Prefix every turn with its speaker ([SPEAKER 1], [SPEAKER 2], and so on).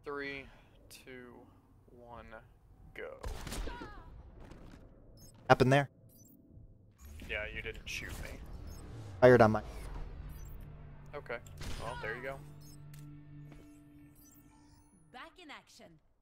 [SPEAKER 1] 3, 2, 1, go.
[SPEAKER 2] Happened there.
[SPEAKER 1] Yeah, you didn't shoot me.
[SPEAKER 2] Fired on my.
[SPEAKER 1] Okay. Well, there you go.
[SPEAKER 3] Back in action.